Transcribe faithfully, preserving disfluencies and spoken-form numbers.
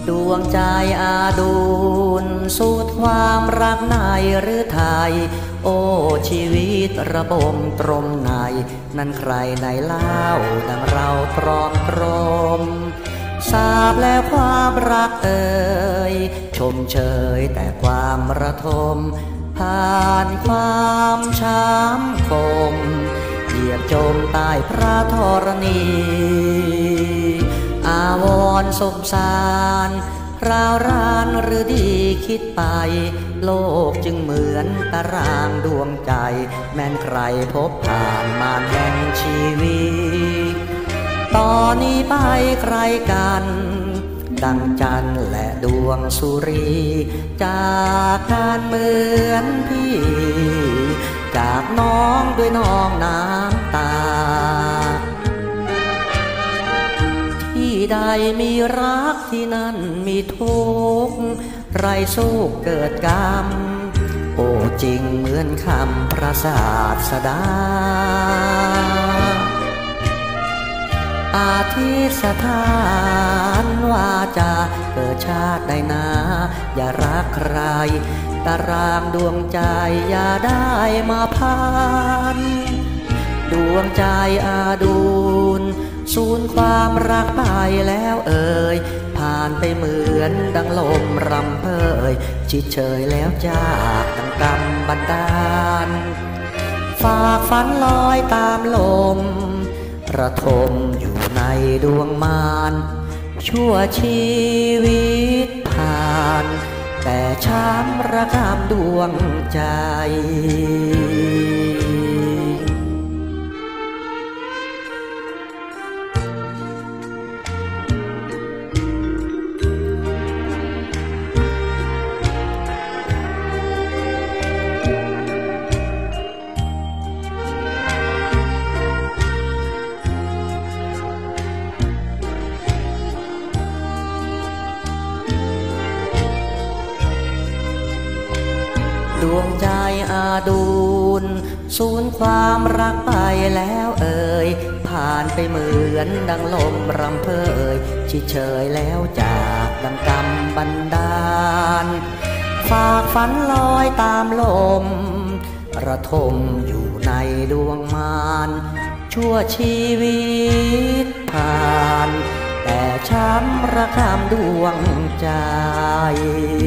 ดวงใจอาดูลสูดความรักในหรือไทยโอ้ชีวิตระบมตรมในนั้นใครในเล่าดังเราตรอมตรมทราบแล้วความรักเอ่ยชมเชยแต่ความระทมผ่านความช้ำคมเหยียบจมใต้พระธรณีอาวรณ์สมสารราวรานหรือดีคิดไปโลกจึงเหมือนตารางดวงใจแม้นใครพบผ่านมารแห่งชีวิตตอนนี้ไปใครกันดังจันทร์และดวงสุรีจากกันเหมือนพี่จากน้องด้วยน้องน้ำตาที่ใดมีรักที่นั่นมีทุกข์ไรสู้เกิดกรรมโอ้จริงเหมือนคำพระศาสดาอาทิสถานว่าจะเกิดชาติใดนาอย่ารักใครตารางดวงใจอย่าได้มาพันดวงใจอาดูลสูญความรักไปแล้วเอ่ยผ่านไปเหมือนดังลมรำเพยชิดเชยแล้วจากดังกรรมบันดาลฝากฝันลอยตามลมระทมอยู่ในดวงมารชั่วชีวิตผ่านแต่ช้ำระกำดวงใจดวงใจอาดูลสูญความรักไปแล้วเอ่ยผ่านไปเหมือนดังลมรำเพยชิดเชยแล้วจากดังกรรมบันดาลฝากฝันลอยตามลมระทมอยู่ในดวงมารชั่วชีวิตผ่านแต่ช้ำระกำดวงใจ